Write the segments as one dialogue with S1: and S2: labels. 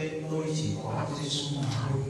S1: nên tôi chỉ có Chúa Giêsu mà thôi.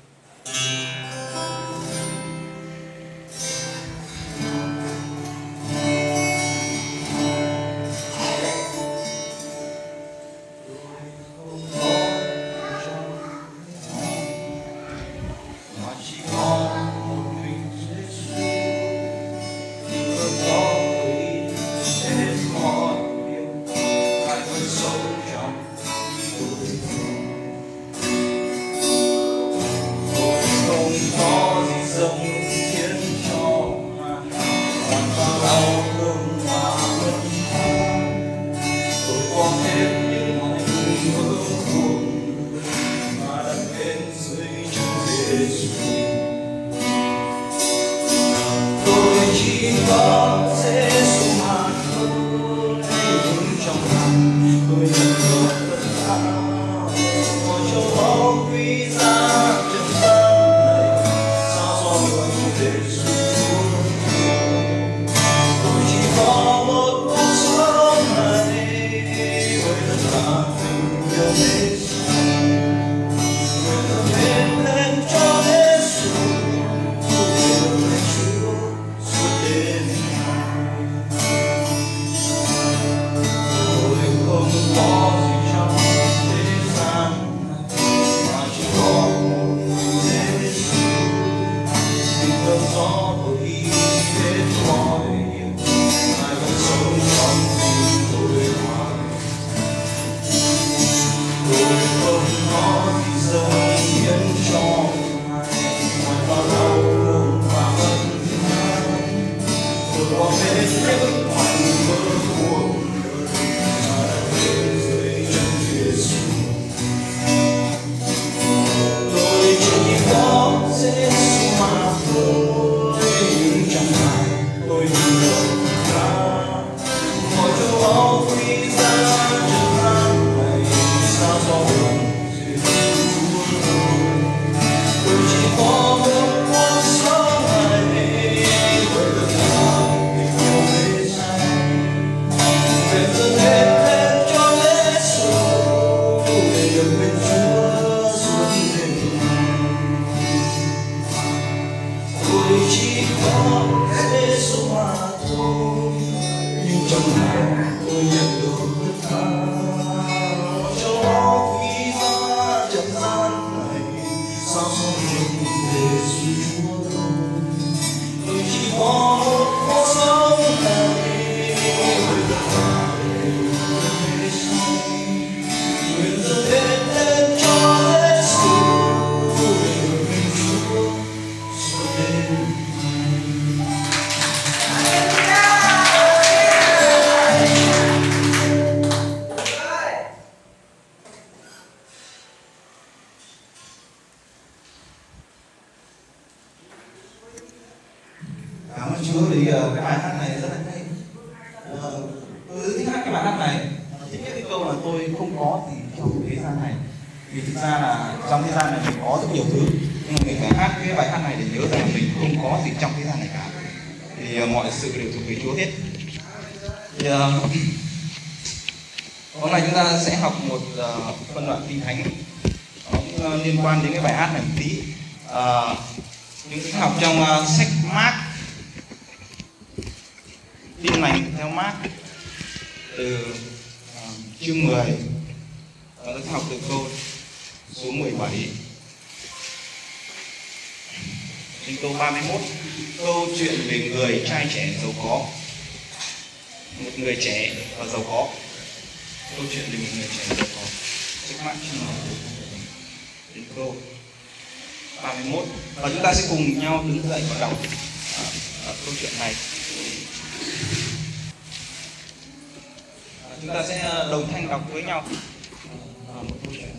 S2: Cảm ơn Chúa vì cái bài hát này rất là hay. Tôi thích hát cái bài hát này. Thích nhất cái câu là tôi không có gì trong thế gian này. Vì thực ra là trong thế gian này mình có rất nhiều thứ, nhưng mà mình phải hát cái bài hát này để nhớ rằng mình không có gì trong thế gian này cả. Thì mọi sự đều thuộc về Chúa hết. Thì, hôm nay chúng ta sẽ học một phân đoạn kinh thánh liên quan đến cái bài hát này một tí. Chúng ta học trong sách Mác, Tin lành theo Mác, từ chương 10. Chúng ta học từ câu số 17 đến câu 31. Câu chuyện về người trai trẻ giàu có, một người trẻ và giàu có. Câu chuyện về một người trẻ giàu có, sách Mác chương 10 đến câu 31. Và chúng ta sẽ cùng nhau đứng dậy và đọc câu chuyện này. Chúng ta sẽ đồng thanh đọc với nhau một câu chuyện.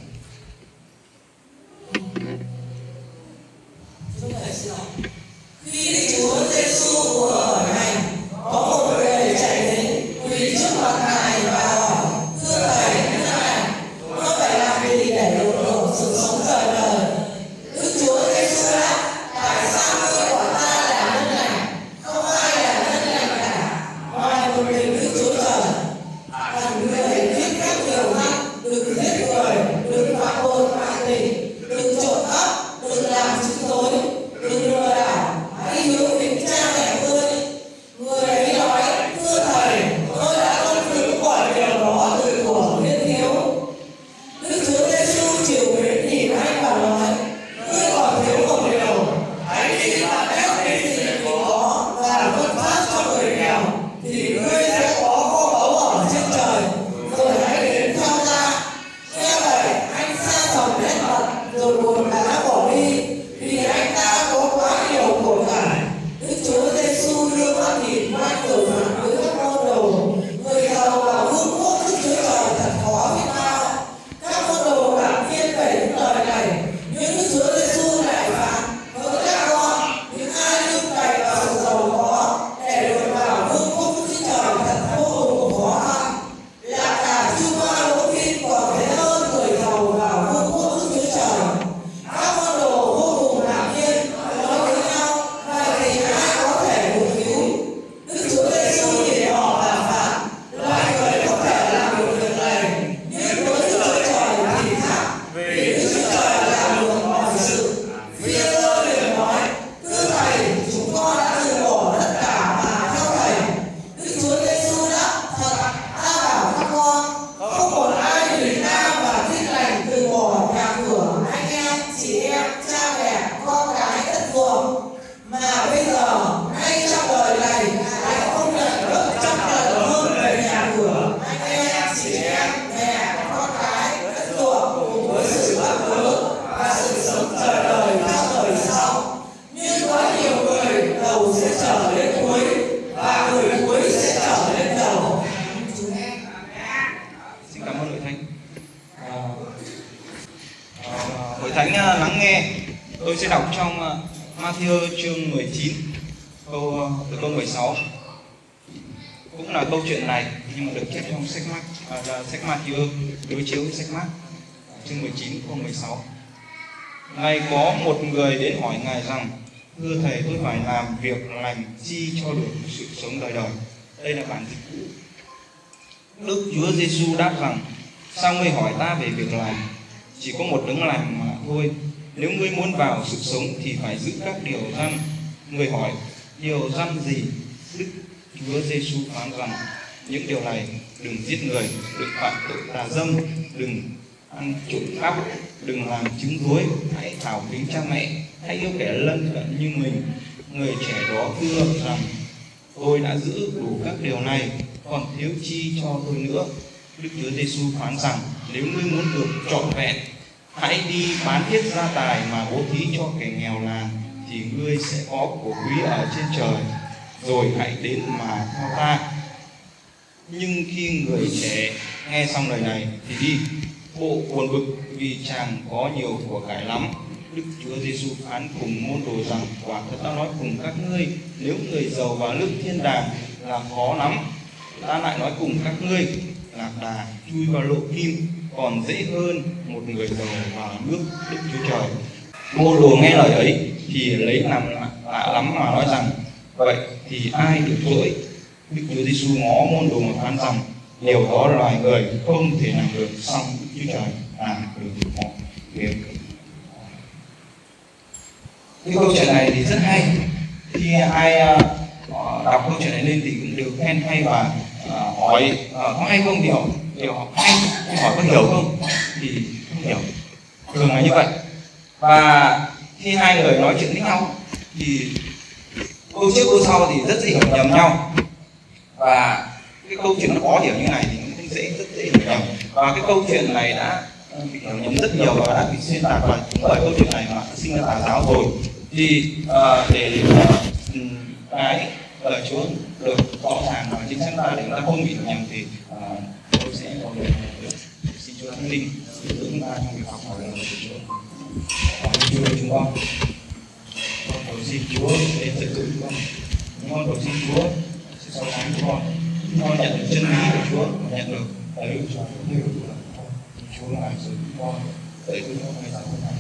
S3: Khi Chúa Giêsu vừa ở hành, có một người chạy đến quỳ trước mặt Ngài và hỏi: Thưa Thầy, nước này, tôi phải làm gì để được hưởng sự sống đời đời? Đức Chúa Giêsu đáp: Tại sao ngươi gọi ta là nhân lành? Không ai là nhân lành cả, ngoài một mình Đức Chúa Trời. Hẳn ngươi biết các điều răn: đừng giết người, đừng phạm tội,
S2: hội thánh lắng nghe. Tôi sẽ đọc trong Matthew chương 19 từ câu 16. Cũng là câu chuyện này nhưng mà được chép trong sách Matthew đối chiếu với sách Mark chương 19 câu 16. Này có một người đến hỏi Ngài rằng: Thưa Thầy, tôi phải làm việc lành chi cho được sự sống đời đời. Đây là bản dịch cũ. Đức Chúa Giêsu đáp rằng: Sao ngươi hỏi ta về việc lành? Chỉ có một đấng lành mà thôi. Nếu ngươi muốn vào sự sống thì phải giữ các điều răn. Người hỏi: Điều răn gì? Đức Chúa Giêsu phán rằng: Những điều này: đừng giết người, đừng phạm tội tà dâm, đừng ăn trộm cắp, đừng làm chứng dối, hãy thảo kính cha mẹ, hãy yêu kẻ lân cận như mình. Người trẻ đó thưa rằng: Tôi đã giữ đủ các điều này, còn thiếu chi cho tôi nữa? Đức Chúa Giêsu phán rằng: Nếu ngươi muốn được trọn vẹn, hãy đi bán hết gia tài mà bố thí cho kẻ nghèo nàn, thì ngươi sẽ có của quý ở trên trời. Rồi hãy đến mà theo ta. Nhưng khi người trẻ nghe xong lời này thì đi, bộ buồn bực vì chàng có nhiều của cải lắm. Đức Chúa Giêsu phán cùng môn đồ rằng: Quả thật ta nói cùng các ngươi, nếu người giàu vào nước thiên đàng là khó lắm. Ta lại nói cùng các ngươi, lạc đà chui vào lỗ kim còn dễ hơn một người giàu vào nước Đức Chúa Trời. Môn đồ nghe lời ấy thì lấy làm lạ lắm mà nói rằng: Vậy thì ai được dỗi? Đức Chúa Giêsu ngó môn đồ mà phán rằng: Điều đó loài người không thể làm được, song Đức Chúa Trời làm được mọi việc. Cái câu chuyện này thì rất hay. Khi ai đọc câu chuyện này lên thì cũng đều khen hay và hỏi có hay không, điều học hay, hỏi có hiểu không thì không hiểu, thường là như vậy. Và khi hai người nói chuyện với nhau thì câu trước câu sau thì rất dễ hiểu nhầm nhau, và cái câu chuyện nó khó hiểu như này thì cũng rất dễ hiểu nhầm. Và cái câu chuyện này đã bị hiểu nhầm rất nhiều và đã bị xuyên tạc, và cũng bởi câu chuyện này mà sinh ra tà giáo rồi. Thì để cái lời Chúa được rõ ràng và chính xác ra để chúng ta không bị hiểu nhầm thì tôi sẽ xin Chúa Thánh Linh giúp đỡ chúng ta trong việc học hỏi lời Chúa. Chúa chúng con cầu xin Chúa để dẫn dụ chúng con cầu xin Chúa sẽ soi sáng chúng con nhận được chân lý của Chúa, nhận được lời của Chúa, Chúa làm sự con để chúng con ngày sau này.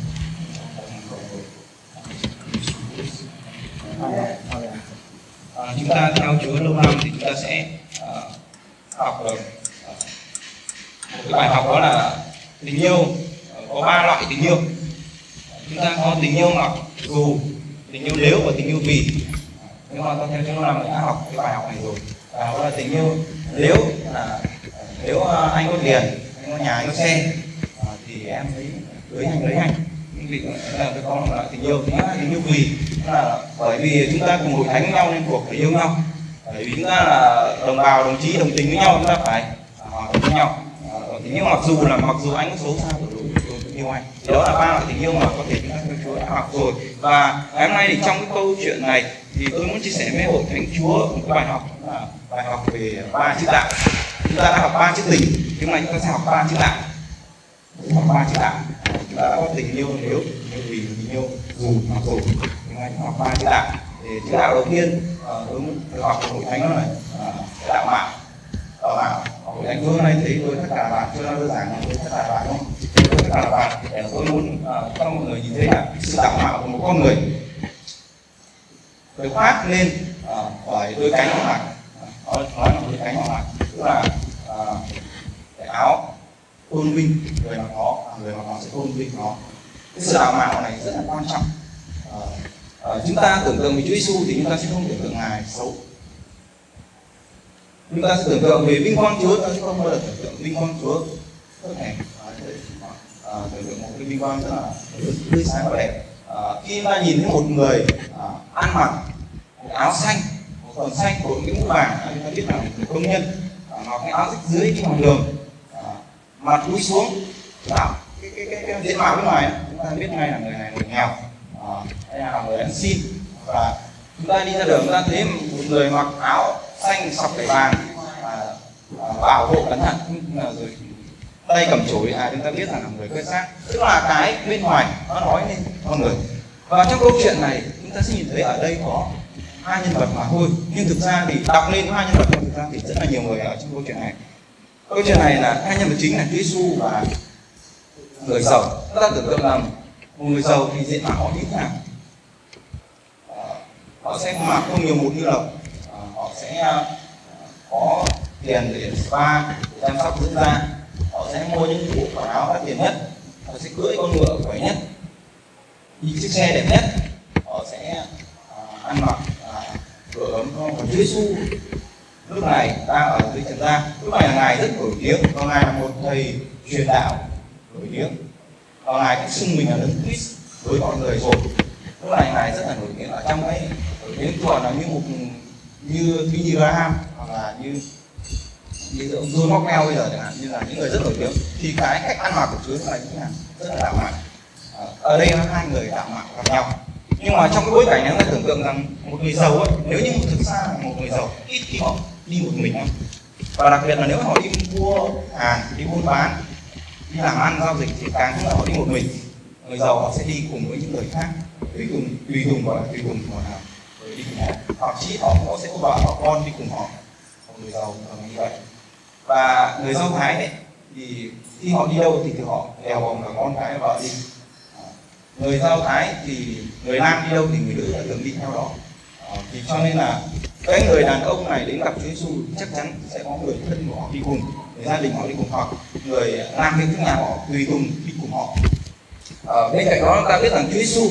S2: Chúng ta theo Chúa lâu năm thì chúng ta sẽ học được một cái bài học, đó là tình yêu. Có 3 loại tình yêu. Chúng ta có tình yêu mặc dù, tình yêu nếu và tình yêu vì. Nếu mà ta theo Chúa lâu năm đã học cái bài học này rồi. Đó là tình yêu nếu là nếu anh có tiền, anh có nhà, anh có xe thì em lấy anh. Vì là có một loại tình yêu. Thứ nhất là tình yêu vì, là bởi vì chúng ta cùng hội thánh với nhau nên buộc phải yêu nhau. Bởi vì chúng ta là đồng bào, đồng chí, đồng tình với nhau, chúng ta phải hòa hợp với nhau. Tình yêu mặc dù anh có xấu xa tôi yêu anh. Thì đó là 3 loại tình yêu mà có thể chúng ta theo Chúa đã học rồi. Và ngày hôm nay thì trong cái câu chuyện này thì tôi muốn chia sẻ với hội thánh Chúa một cái bài học, đó là bài học về 3 chữ đạo. Chúng ta đã học 3 chữ tình, nhưng mà chúng ta sẽ học 3 chữ đạo. Học 3 chữ đạo. Chúng ta đã có tình yêu nếu, vì, tình yêu dù, mặc dù. Nhưng mà chúng ta học 3 chữ đạo. Thì chữ đạo đầu tiên tôi muốn học của hội thánh đó là đạo mạo. Hội thánh Chúa hôm nay thấy tôi tất cả bạn, chưa đơn giản là tôi tất cả bạn không? Tôi tất cả bạn để tôi muốn cho mọi người nhìn thấy là sự đạo mạo của một con người được phát lên bởi đôi cánh của mặt. Nói là đôi cánh của mặt, tức là cái áo tôn vinh người mặc nó sẽ tôn vinh nó. Cái sự đạo mạo này rất là quan trọng. Chúng ta tưởng tượng về Chúa Giêsu thì chúng ta sẽ không tưởng tượng Ngài xấu. Chúng ta sẽ tưởng tượng về vinh quang Chúa, ta sẽ không bao giờ tưởng tượng vinh quang Chúa tốt đẹp. Tưởng tượng một cái vinh quang rất là tươi sáng và đẹp. Khi ta nhìn thấy một người ăn mặc áo xanh, một quần xanh, đội cái mũ vàng, chúng ta biết là một công nhân, mặc cái áo rách dưới trên mặt đường, mặt cúi xuống, cái diện mạo bên ngoài chúng ta biết ngay là người này người nghèo, hay là người ăn xin. Và chúng ta đi ra đường chúng ta thấy một người mặc áo xanh sọc vải vàng, bảo hộ cẩn thận, rồi tay cầm chổi, chúng ta biết rằng là người quét rác, tức là cái bên ngoài nó nói lên con người. Và trong câu chuyện này chúng ta sẽ nhìn thấy ở đây có hai nhân vật mà thôi, nhưng thực ra thì đọc lên có hai nhân vật, nhưng thực ra thì rất là nhiều người ở trong câu chuyện này. Câu chuyện này là hai nhân vật chính là Chúa Giêsu và người giàu. Chúng ta tưởng tượng rằng một người giàu thì diện mạo họ như thế nào? Họ sẽ mặc không nhiều bột như lộc, họ sẽ có tiền để spa, để chăm sóc dưỡng da, họ sẽ mua những bộ quần áo đắt tiền nhất, họ sẽ cưỡi con ngựa khỏe nhất, đi chiếc xe đẹp nhất, họ sẽ ăn mặc cửa ấm. Còn Chúa Giêsu lúc này đang ở dưới trần gian, lúc này là ngài rất nổi tiếng, và ngài là một thầy truyền đạo nổi tiếng, và ngài cũng xưng mình là Đấng Christ với mọi người rồi. Lúc này ngài rất là nổi tiếng ở trong cái nổi tiếng còn là như Billy Graham hoặc là như ông John Maxwell bây giờ chẳng hạn, như là những người rất nổi tiếng. Thì cái cách ăn mặc của Chúa lúc này cũng là rất là đạo mạo. Ở đây là hai người đạo mạo gặp nhau, nhưng mà trong cái bối cảnh này chúng ta tưởng tượng rằng một người giàu ấy, nếu như thực ra là một người giàu ít khi họ đi một mình lắm, và đặc biệt là nếu họ đi mua hàng, đi buôn bán, đi làm ăn giao dịch thì càng không là họ đi một mình. Người giàu họ sẽ đi cùng với những người khác, tùy tùng gọi là tùy tùng của nào đi cùng họ, hoặc chí họ sẽ có vợ họ con đi cùng họ. Người giàu thường như vậy. Và người Do Thái đấy thì khi họ đi đâu thì họ đèo bồng cả con cái vợ đi. Người Do Thái thì người nam đi đâu thì người nữ thường đi theo đó. Thì cho nên là cái người đàn ông này đến gặp Chúa Giêsu chắc chắn sẽ có người thân của họ đi cùng, người gia đình họ đi cùng, hoặc người nam bên các nhà họ tùy tùng đi cùng họ. Bên cạnh đó ta biết rằng Chúa Giêsu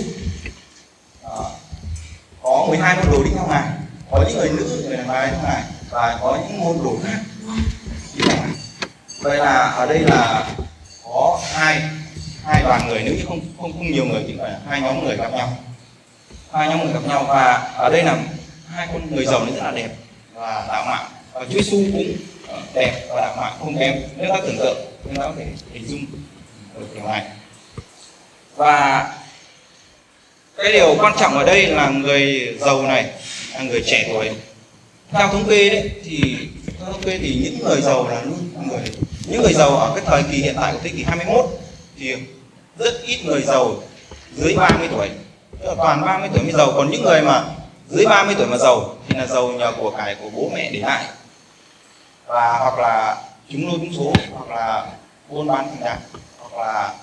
S2: có 12 môn đồ đi theo ngài, có những người nữ, người đàn bà đi theo ngài, và có những môn đồ khác đi theo ngài. Vậy là ở đây là có hai đoàn người, nếu như không nhiều người thì phải hai nhóm người gặp nhau, và ở đây là hai con người giàu này rất là đẹp và đạo mạo, và Chúa Giêsu cũng đẹp và đạo mạo không kém. Nếu ta tưởng tượng, chúng ta có thể hình dung được điều này. Và cái điều quan trọng ở đây là người giàu này là người trẻ tuổi. Theo thống kê đấy thì những người giàu là luôn những người giàu ở cái thời kỳ hiện tại của thế kỷ 21 thì rất ít người giàu dưới 30 tuổi, toàn 30 tuổi mới giàu. Còn những người mà dưới 30 tuổi mà giàu thì là giàu nhờ của cải của bố mẹ để lại, và hoặc là trúng lô trúng số, hoặc là buôn bán thành đạt, hoặc là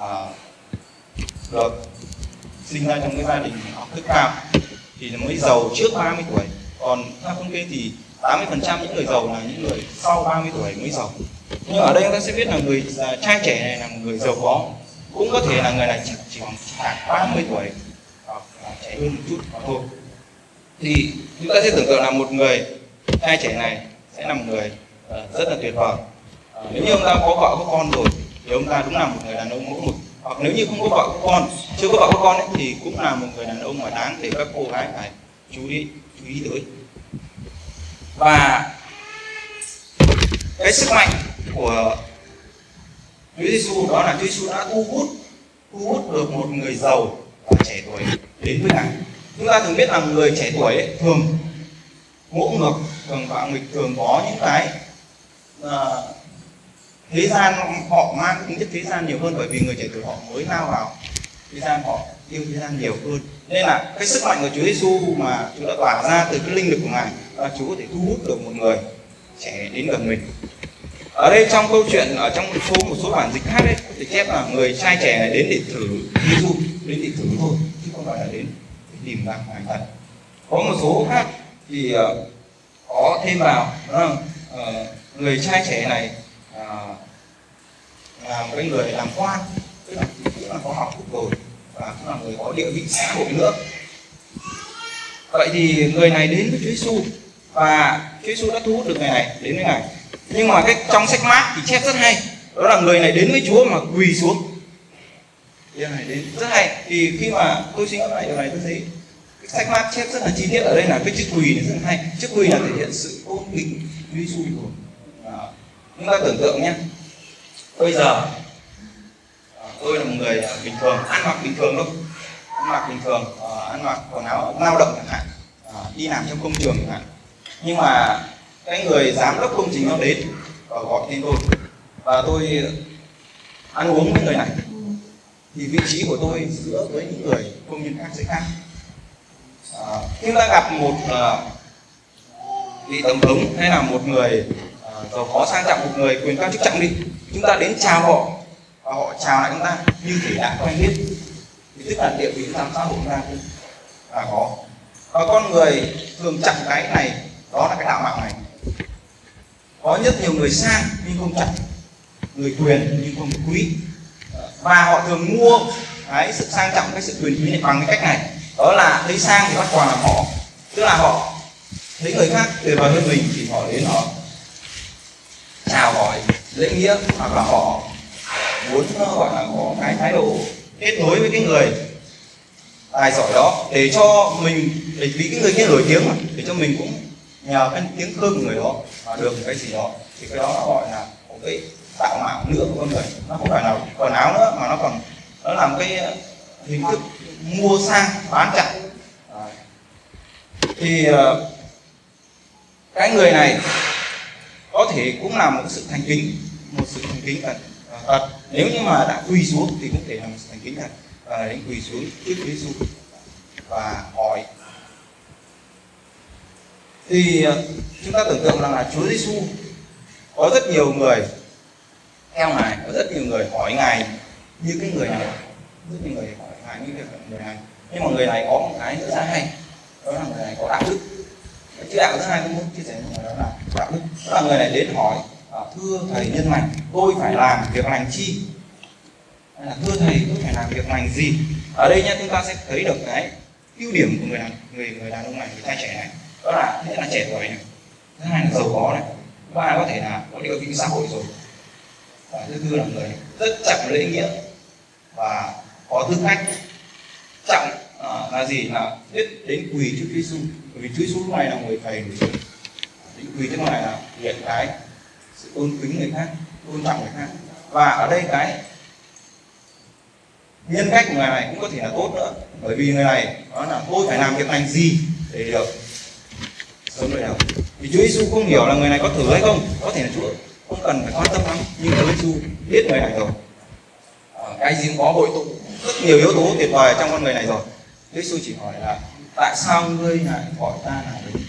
S2: được sinh ra trong cái gia đình học thức cao thì mới giàu trước 30 tuổi. Còn theo thống kê thì 80% những người giàu là những người sau 30 tuổi mới giàu. Nhưng ở đây chúng ta sẽ biết là người trai trẻ này là một người giàu có, cũng có thể là người này chỉ khoảng 30 tuổi hoặc là trẻ hơn một chút mà thôi. Thì chúng ta sẽ tưởng tượng là một người trai trẻ này sẽ là một người rất là tuyệt vời. Nếu như ông ta có vợ có con rồi thì ông ta đúng là một người đàn ông mẫu mực. Hoặc nếu như không có vợ có con, chưa có vợ có con ấy, thì cũng là một người đàn ông mà đáng để các cô gái phải chú ý tới. Và cái sức mạnh của Chúa Giêsu đó là Chúa Giêsu đã thu hút được một người giàu và trẻ tuổi đến với ngài. Chúng ta thường biết là người trẻ tuổi ấy, thường ngỗ ngược, thường bạo nghịch, thường có những cái thế gian, họ mang tính chất thế gian nhiều hơn, bởi vì người trẻ tuổi họ mới lao vào thế gian, họ yêu thế gian nhiều hơn. Nên là cái sức mạnh của Chúa Giêsu mà Chúa đã tỏa ra từ cái linh lực của ngài, và Chúa có thể thu hút được một người trẻ đến gần mình. Ở đây trong câu chuyện, ở trong một số bản dịch khác đấy thì chép là người trai trẻ này đến để thử Giêsu, đến để thử thôi, chứ không phải là đến để tìm ra ngài thật. Có một số khác thì có thêm vào người trai trẻ này là một cái người làm quan, tức là cũng là có học thức rồi và cũng là người có địa vị xã hội nữa. Vậy thì người này đến với Chúa Giêsu và Chúa Giêsu đã thu hút được người này đến với ngài. Nhưng mà trong sách Mác thì chép rất hay, đó là người này đến với Chúa mà quỳ xuống. Điều này đến rất hay. Thì khi mà tôi suy nghĩ lại điều này, tôi thấy sách Mác chép rất là chi tiết. Ở đây là cái chữ quỳ này rất là hay. Chữ quỳ là thể hiện sự tôn kính Chúa Giêsu rồi. Chúng ta tưởng tượng nhé, bây giờ tôi là một người bình thường, ăn mặc bình thường thôi, ăn mặc quần áo lao động chẳng hạn, đi làm trong công trường chẳng hạn. Nhưng mà cái người giám đốc công trình nó đến và gọi tên tôi, và tôi ăn uống với người này thì vị trí của tôi giữa với những người công nhân khác sẽ khác. Khi ta gặp một vị tổng thống hay là một người giàu có sang trọng, một người quyền cao chức trọng đi, chúng ta đến chào họ và họ chào lại chúng ta như thể đã quen biết, thì tức là địa vị trong xã hội chúng ta cũng là có. Và con người thường chặn cái này, đó là cái đạo mạo này. Có rất nhiều người sang nhưng không chặn, người quyền nhưng không quý, và họ thường mua cái sự sang trọng, cái sự quyền quý này bằng cái cách này, đó là thấy sang thì bắt quà làm họ, tức là họ thấy người khác tuyệt vời hơn mình thì họ đến họ chào hỏi lễ nghĩa, hoặc là họ muốn gọi là có cái thái độ kết nối với cái người tài giỏi đó để cho mình, để vì cái người kia nổi tiếng mà, để cho mình cũng nhờ cái tiếng thơm của người đó mà được một cái gì đó, thì cái đó nó gọi là một cái tạo mạo nữa của con người. Nó không phải là quần áo nữa mà nó còn nó làm cái hình thức mua sang bán chặt. Thì cái người này có thể cũng là một sự thành kính, thật. Nếu như mà đã quỳ xuống thì cũng thể là một sự thành kính thật, và đến quỳ xuống trước Chúa Giêsu và hỏi. Thì chúng ta tưởng tượng rằng là Chúa Giêsu có rất nhiều người theo Ngài, có rất nhiều người hỏi Ngài như cái người này, rất nhiều người hỏi Ngài như cái người này. Nhưng mà người này có một cái nữa rất hay, đó là người này có đạo đức. Chữ đạo thứ hai cũng muốn chia sẻ với người đó là đạo đức. Đó là người này đến hỏi: thưa thầy nhân lành, tôi phải làm việc lành chi? Hay là thưa thầy, tôi phải làm việc lành gì? Ở đây nha, chúng ta sẽ thấy được cái ưu điểm của người đàn ông này, người trai trẻ này. Đó là thứ nhất là trẻ tuổi này, thứ hai là giàu có này, thứ ba có thể là có địa vị xã hội rồi, và thứ tư là người rất trọng lễ nghĩa và có tư cách. Trọng là gì? Là biết đến quỳ trước Chúa Giêsu, bởi vì Chúa Giêsu lúc này là người thầy nổi tiếng. Đến quỳ trước này là hiện cái sự tôn kính người khác, tôn trọng người khác. Và ở đây cái nhân cách của người này cũng có thể là tốt nữa, bởi vì người này đó là tôi phải làm việc lành gì để được sống đời đời. Vì Chúa Giêsu không hiểu là người này có thử hay không, có thể là Chúa không cần phải quan tâm lắm, nhưng Chúa Giêsu biết người này rồi. Cái gì cũng có hội tụ rất nhiều yếu tố tuyệt vời trong con người này rồi. Chúa Giêsu chỉ hỏi là tại sao ngươi lại gọi ta là đúng?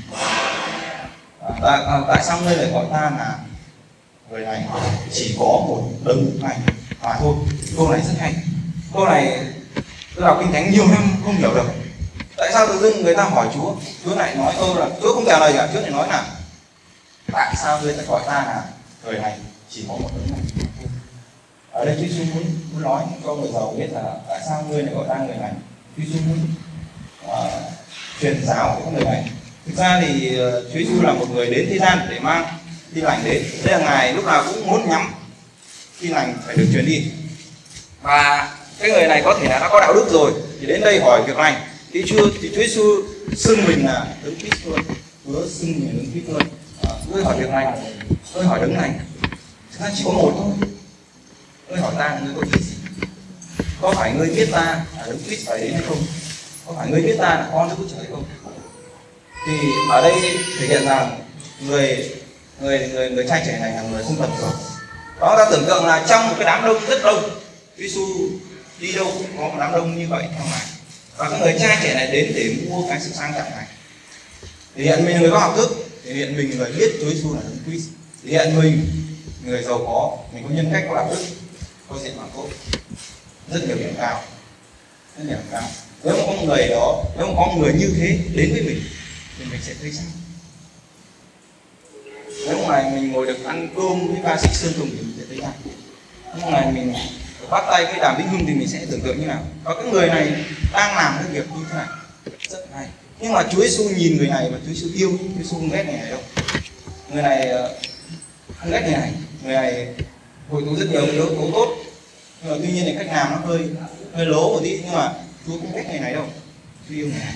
S2: Tại sao ngươi lại gọi ta là người này? Chỉ có một đấng này mà thôi. Câu này rất hay. Câu này tôi đọc Kinh Thánh nhiều năm không hiểu được. Tại sao tự dưng người ta hỏi Chúa, Chúa lại nói câu là Chúa không trả lời cả, Chúa lại nói là tại sao ngươi lại gọi ta là người này? Chỉ có một đấng này. Ở đây Chúa Giêsu muốn nói cho người giàu biết là tại sao ngươi lại gọi ta người này. Chúa Giêsu muốn truyền giáo cho người này. Thực ra thì Chúa Giêsu là một người đến thế gian để mang tin lành đến. Đây là Ngài lúc nào cũng muốn nhắm tin lành phải được truyền đi. Và cái người này có thể là đã có đạo đức rồi thì đến đây hỏi việc lành. Thì Chúa Giêsu xưng mình là đấng Christ luôn, Chúa xưng mình là đấng Christ luôn. Tôi hỏi việc lành, tôi hỏi đấng lành. Thực ra chỉ có một thôi. Tôi hỏi ta là ngươi có ý gì? Có phải ngươi biết ta là đấng Christ phải đến hay không? Có phải ngươi biết ta là con Đức Chúa Trời hay không? Thì ở đây thể hiện rằng người trai trẻ này là người không tầm thường. Đó, ta tưởng tượng là trong một cái đám đông rất đông, Chúa Giêsu đi đâu cũng có một đám đông như vậy theo Ngài. Và cái người trai trẻ này đến để mua cái sự sang trọng này. Thể hiện mình người có học thức, thể hiện mình người biết Chúa Giêsu là đấng Christ, thể hiện mình người giàu có, mình có nhân cách, có đạo đức, có diện mạo tốt, rất nhiều điểm cao, rất nhiều điểm cao. Nếu mà có một người đó, nếu mà có một người như thế đến với mình thì mình sẽ thấy sao? Nếu một ngày mình ngồi được ăn cơm với ca sĩ Sơn Tùng thì mình sẽ thấy sao? Nếu một ngày mình bắt tay với Đàm Vĩnh Hưng thì mình sẽ tưởng tượng như nào? Và cái người này đang làm cái việc như thế này rất hay. Nhưng mà Chúa Giêsu nhìn người này và Chúa Giêsu yêu, Chúa Giêsu không ghét người này đâu. Người này không ghét người này hội tụ rất nhiều yếu tố tốt. Nhưng mà tuy nhiên thì cách làm nó hơi lố một tí, nhưng mà Chúa không ghét người này đâu, Chúa yêu người này.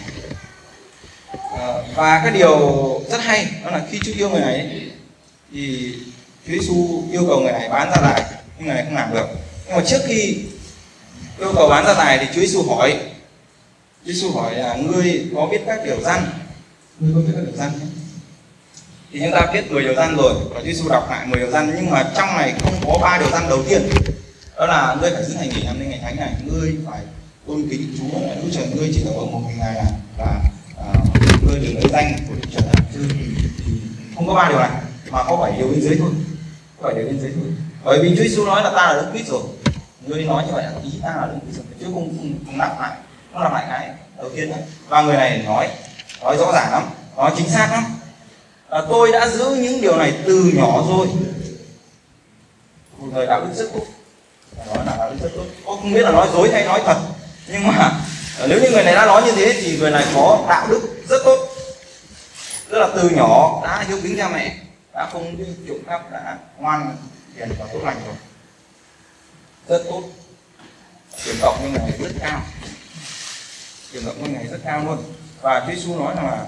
S2: Và cái điều rất hay đó là khi Chúa yêu người này ấy, thì Chúa Giêsu yêu cầu người này bán gia tài, nhưng người này không làm được. Nhưng mà trước khi yêu cầu bán gia tài thì Chúa Giêsu hỏi là ngươi có biết các điều răn? Ngươi có biết các điều răn không? Thì chúng ta biết 10 điều răn rồi, và Chúa Giêsu đọc lại 10 điều răn, nhưng mà trong này không có 3 điều răn đầu tiên. Đó là ngươi phải giữ ngày nghỉ năm ngày thánh này, ngươi phải tôn kính Chúa. Đức Trời ngươi chỉ có một ngày này là ngươi đừng lấy danh của Đức Trời làm chứ thì không có 3 điều này mà có 7 điều bên dưới thôi, có 7 điều bên dưới thôi. Bởi vì Chúa Giêsu nói là ta là Đức Christ rồi, ngươi nói như vậy là ý ta là Đức Christ rồi, chứ không lặp lại, nó lặp lại cái đầu tiên đấy. Và người này nói rõ ràng lắm, nói chính xác lắm. Tôi đã giữ những điều này từ nhỏ rồi. Một người đạo đức rất tốt, nói là đạo đức rất tốt. Tôi không biết là nói dối hay nói thật, nhưng mà nếu như người này đã nói như thế thì người này có đạo đức rất tốt. Tức là từ nhỏ đã hiếu kính cha mẹ, đã không đi trộm cắp, đã ngoan hiền và tốt lành rồi, rất tốt. Tiền cộng như này rất cao, tiền cộng như này rất cao luôn. Và Chúa Giêsu nói là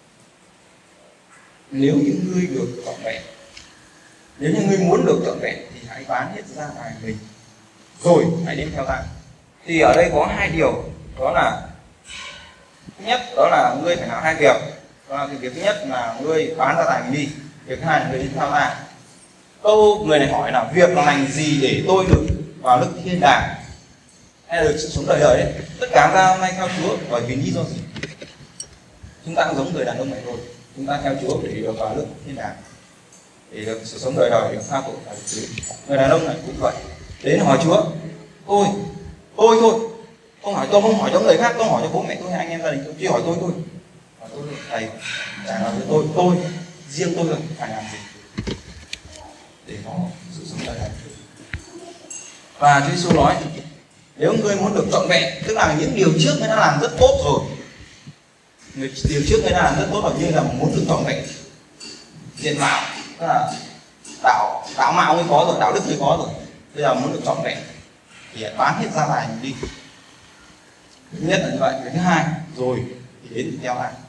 S2: nếu như ngươi được trọn vẹn, nếu như ngươi muốn được trọn vẹn thì hãy bán hết gia tài mình rồi hãy đến theo ta. Thì ở đây có 2 điều, đó là thứ nhất đó là ngươi phải làm 2 việc. Đó là cái việc thứ nhất là ngươi bán gia tài mình đi, việc thứ hai là ngươi đến theo ta. Câu người này hỏi là việc lành gì để tôi được vào nước thiên đàng hay được sự sống đời đời đấy. Tất cả chúng ta hôm nay theo Chúa bởi vì lý do gì? Chúng ta cũng giống người đàn ông này thôi, chúng ta theo Chúa để được vào nước thiên đàng, để được sự sống đời đời, được tha tội và được xử. Người đàn ông này cũng vậy, đến hỏi Chúa, tôi thôi, không hỏi tôi, không hỏi cho người khác, tôi hỏi cho bố mẹ tôi hay anh em gia đình tôi, chỉ hỏi tôi thôi. Và tôi thầy trả lời với tôi riêng tôi rồi phải làm gì để có sự sống đời đời. Và Chúa Giêsu nói nếu ngươi muốn được trọn vẹn, tức là những điều trước ngươi đã làm rất tốt rồi, điều trước ngươi đã làm rất tốt rồi, nhưng là muốn được trọn vẹn diện mạo, tức là đạo mạo mới có rồi, đạo đức mới có rồi, bây giờ muốn được trọn vẹn thì bán hết gia tài mình đi. Thứ nhất là như vậy. Cái thứ hai rồi thì đến theo ta.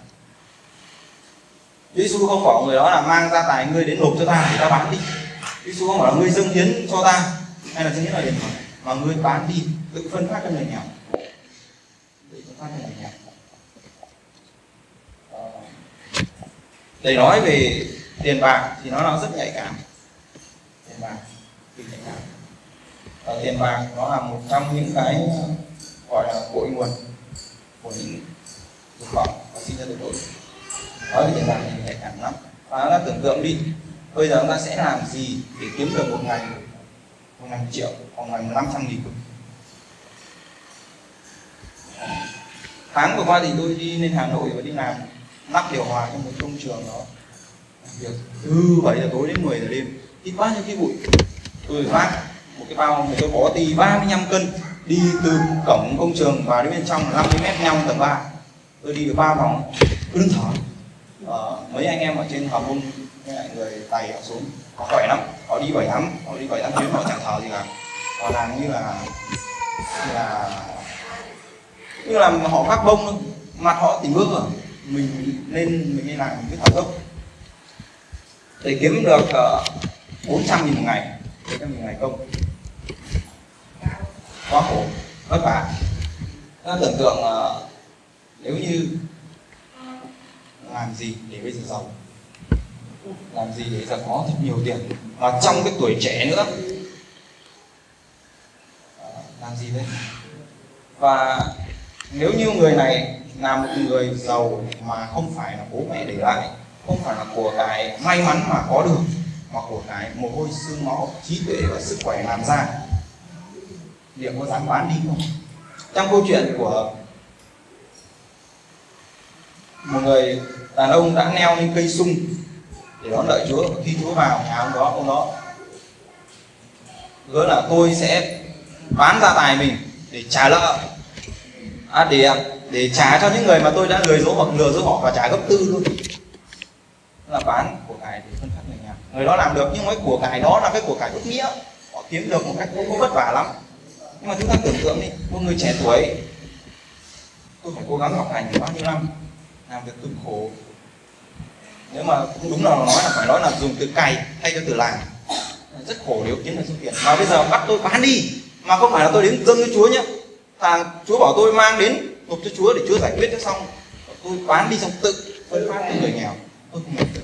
S2: Chúa Giêsu không bảo người đó là mang gia tài ngươi đến nộp cho ta để ta bán đi. Chúa Giêsu không bảo là ngươi dâng hiến cho ta hay là dâng hiến ở đền thờ, mà ngươi bán đi, tự phân phát cho người nghèo, tự phân phát cho người nghèo. Để nói về tiền bạc thì nó rất nhạy cảm. Tiền bạc thì nhạy cảm. Và tiền bạc nó là một trong những cái gọi là cội nguồn của những dục vọng và sinh ra tội lỗi. Nói về tiền bạc thì nhạy cảm lắm. Và chúng ta tưởng tượng đi, bây giờ chúng ta sẽ làm gì để kiếm được một ngày 1 triệu hoặc ngày 500.000. Tháng vừa qua thì tôi đi lên Hà Nội và đi làm lắp điều hòa trong một công trường đó, việc từ 7 giờ tối đến 10 giờ đêm, hít bao nhiêu cái bụi. Tôi phát một cái bó ti 35 cân đi từ cổng công trường vào đến bên trong 50 mét nhau tầng 3. Tôi đi được 3 vòng cứ đứng thở. Mấy anh em ở trên hầm bung với lại người Tày họ xuống, họ khỏe lắm, họ đi 7-8 chuyến họ chẳng thở gì cả, họ làm như là họ phát bông thôi, mặt họ tỉnh bước rồi. Mình nên làm cái thở dốc để kiếm được 400.000 một ngày, 400.000 một ngày công, quá khổ vất vả. Ta tưởng tượng nếu như làm gì để bây giờ giàu, làm gì để giờ có thật nhiều tiền và trong cái tuổi trẻ nữa, làm gì đây? Và nếu như người này là một người giàu mà không phải là bố mẹ để lại, không phải là của cái may mắn mà có được, mà của cái mồ hôi xương máu, trí tuệ và sức khỏe làm ra, liệu có dám bán đi không? Trong câu chuyện của một người đàn ông đã leo lên cây sung để đón đợi Chúa. Khi Chúa vào nhà ông đó hứa là tôi sẽ bán gia tài mình để trả nợ, để trả cho những người mà tôi đã lừa dối họ và trả gấp 4 luôn. Là bán của cải để phân phát người nghèo. Người đó làm được, nhưng cái của cải đó là cái của cải tốt nghĩa, họ kiếm được một cách không có vất vả lắm. Nhưng mà chúng ta tưởng tượng đi, một người trẻ tuổi, tôi phải cố gắng học hành bao nhiêu năm, làm việc cực khổ. Nếu mà cũng đúng là phải nói là dùng từ cày thay cho từ làm, rất khổ nếu kiếm được số tiền. Mà bây giờ bắt tôi bán đi, mà không phải là tôi đến dâng cho Chúa nhé. Chúa bảo tôi mang đến nộp cho Chúa để Chúa giải quyết cho xong, tôi bán đi xong tự phân phát cho người nghèo, tôi không làm được.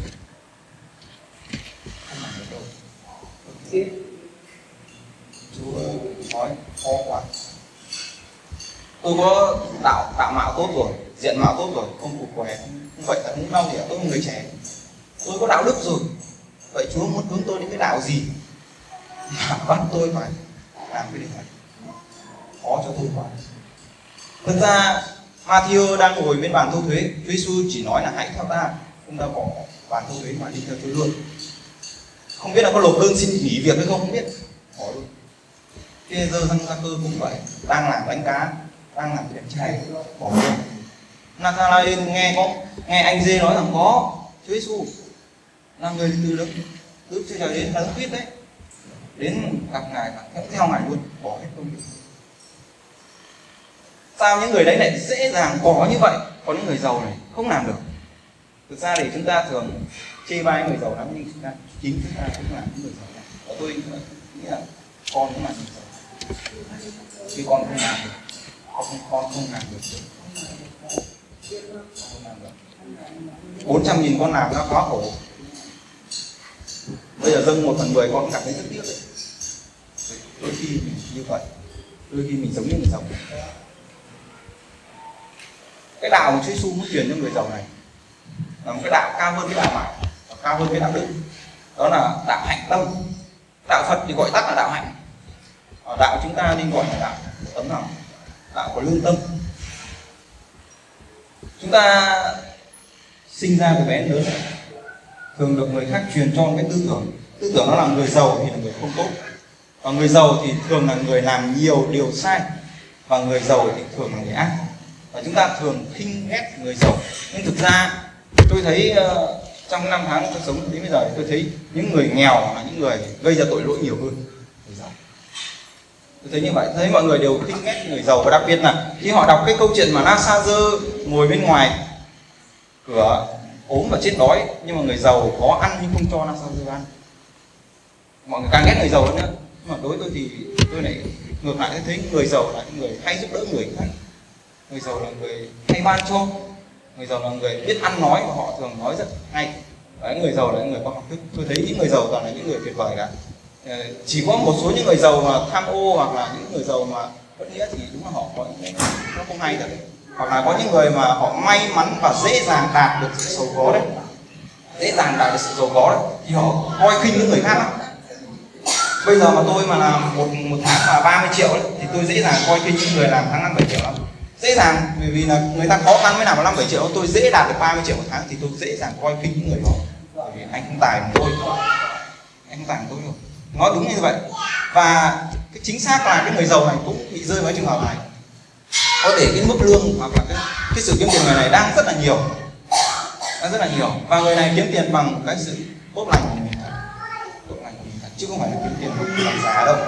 S2: Chúa nói khó quá. Tôi có đạo mạo tốt rồi, diện mạo tốt rồi, không cục khỏe, không vậy là không đau gì, tôi là người trẻ, tôi có đạo đức rồi. Vậy Chúa muốn hướng tôi đến cái đạo gì mà bắt tôi phải làm cái điều này? Khó cho tôi quá. Thực ra Matthew đang ngồi bên bàn thu thuế, Chúa Giêsu chỉ nói là hãy theo ta, chúng ta bỏ bàn thu thuế mà đi theo Chúa luôn. Không biết là có nộp đơn xin nghỉ việc hay không biết, bỏ luôn. Kia giờ răng ra cơ cũng vậy, đang làm bánh cá, đang làm đẹp trai, bỏ luôn. Nathanael nghe anh Dê nói rằng có Chúa Giêsu là người từ Đức Chúa Trời đến là Đức Christ đấy, đến gặp ngài và theo ngài luôn, bỏ hết công việc. Sao những người đấy lại dễ dàng có như vậy, còn những người giàu này không làm được? Thực ra thì chúng ta thường chê bai người giàu lắm, nhưng chính chúng ta cũng là những người giàu này. Và tôi nghĩ là con cũng là người giàu, chứ con không làm được, con không làm được. 400.000 con làm nó quá khổ. Bây giờ dâng 1/10 con cũng cảm thấy rất tiếc đấy. Đôi khi mình như vậy, đôi khi mình giống như người giàu. Cái đạo mà Chúa Giêsu muốn truyền cho người giàu này là một cái đạo cao hơn cái đạo mạo, cao hơn cái đạo đức. Đó là đạo hạnh tâm. Đạo Phật thì gọi tắt là đạo hạnh. Đạo chúng ta nên gọi là đạo tấm lòng, đạo của lương tâm. Chúng ta sinh ra từ bé đến lớn thường được người khác truyền cho cái tư tưởng nó là người giàu thì là người không tốt, và người giàu thì thường là người làm nhiều điều sai, và người giàu thì thường là người ác. Và chúng ta thường khinh ghét người giàu. Nhưng thực ra tôi thấy trong năm tháng tôi sống đến bây giờ tôi thấy những người nghèo là những người gây ra tội lỗi nhiều hơn người giàu. Tôi thấy như vậy, tôi thấy mọi người đều khinh ghét người giàu, và đặc biệt là khi họ đọc cái câu chuyện mà Lazarus ngồi bên ngoài cửa ốm và chết đói, nhưng mà người giàu có ăn nhưng không cho Lazarus ăn. Mọi người càng ghét người giàu hơn nữa. Nhưng mà đối với tôi thì tôi lại ngược lại, tôi thấy người giàu là những người hay giúp đỡ người khác. Người giàu là người hay ban cho, người giàu là người biết ăn nói, và họ thường nói rất hay. Đấy, người giàu là những người có học thức. Tôi thấy những người giàu toàn là những người tuyệt vời cả. Chỉ có một số những người giàu mà tham ô, hoặc là những người giàu mà bất nghĩa thì đúng là họ có những cái nó không hay thật. Hoặc là có những người mà họ may mắn và dễ dàng đạt được sự giàu có đấy, dễ dàng đạt được sự giàu có đấy, thì họ coi khinh những người khác lắm. Bây giờ mà tôi mà làm một tháng mà 30 triệu đấy, thì tôi dễ dàng coi khinh những người làm tháng 5-7 triệu lắm. Dễ dàng, bởi vì là người ta khó khăn mới làm 5-7 triệu, tôi dễ đạt được 30 triệu một tháng thì tôi dễ dàng coi khinh những người đó. Bởi vì anh không tài bằng tôi, anh không tài bằng tôi rồi. Nói đúng như vậy. Và cái chính xác là cái người giàu này cũng bị rơi vào trường hợp này. Có thể cái mức lương hoặc là cái sự kiếm tiền người này đang rất là nhiều, và người này kiếm tiền bằng cái sự tốt lành của mình thật, chứ không phải là kiếm tiền bằng giá đâu.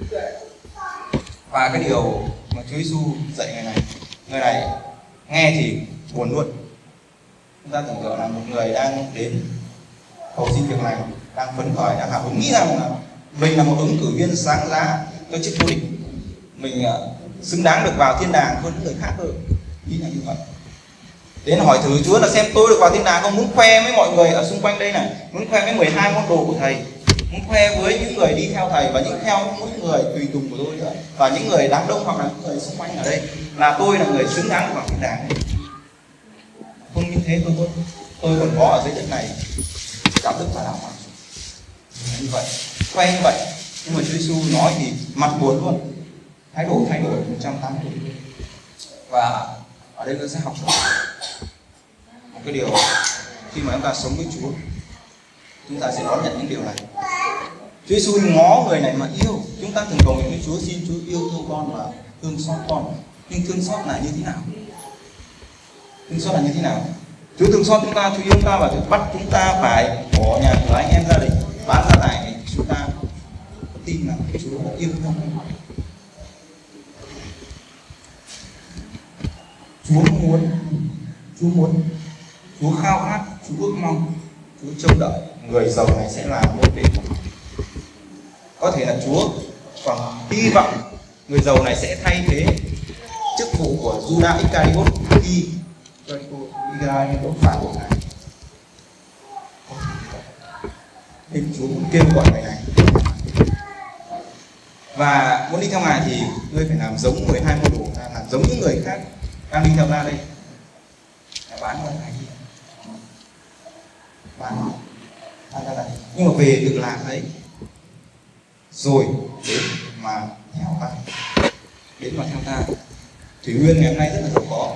S2: Và cái điều mà Chúa Giêsu dạy người này nghe thì buồn luôn. Chúng ta tưởng tượng là một người đang đến cầu xin việc này, đang phấn khởi, đang hào hứng, nghĩ rằng là mình là một ứng cử viên sáng giá cho chức vô địch, mình xứng đáng được vào thiên đàng hơn những người khác hơn, nghĩ là như vậy. Đến hỏi thử Chúa là xem tôi được vào thiên đàng không, muốn khoe với mọi người ở xung quanh đây này, muốn khoe với 12 môn đồ của thầy, muốn khoe với những người đi theo thầy và những người tùy tùng của tôi nữa, và những người đám đông hoặc là những người xung quanh ở đây, là tôi là người xứng đáng vào thiên đàng này. Không như thế tôi còn có ở dưới đất này đạo đức và đạo mạo như vậy, khoe như vậy. Nhưng mà Chúa Giêsu nói thì mặt buồn luôn, thái độ thay đổi 180 độ. Và ở đây tôi sẽ học một cái điều, khi mà chúng ta sống với Chúa, chúng ta sẽ đón nhận những điều này. Chúa Giêsu ngó người này mà yêu. Chúng ta thường cầu nguyện với Chúa, xin Chúa yêu thương con và thương xót con. Nhưng thương xót là như thế nào? Thương xót là như thế nào? Chúa thương xót chúng ta, Chúa yêu chúng ta và Chúa bắt chúng ta phải bỏ nhà cửa, anh em, gia đình, bán gia tài để chúng ta tin là Chúa yêu thương. Chúa muốn, Chúa khao khát, Chúa ước mong, Chúa trông đợi người giàu này sẽ làm môn đệ của mình. Có thể là Chúa còn hy vọng người giàu này sẽ thay thế chức vụ của Judas Iscariot khi Iscariot phản bội Ngài. Nên Chúa cũng kêu gọi người này. Và muốn đi theo Ngài thì ngươi phải làm giống 12 môn đồ, làm giống những người khác đang đi theo ta đây. Bán cho Ngài đi, bán ra đây, nhưng mà về tự làm đấy, rồi đến mà theo ta, đến mà theo ta. Thủy Nguyên ngày hôm nay rất là giàu có.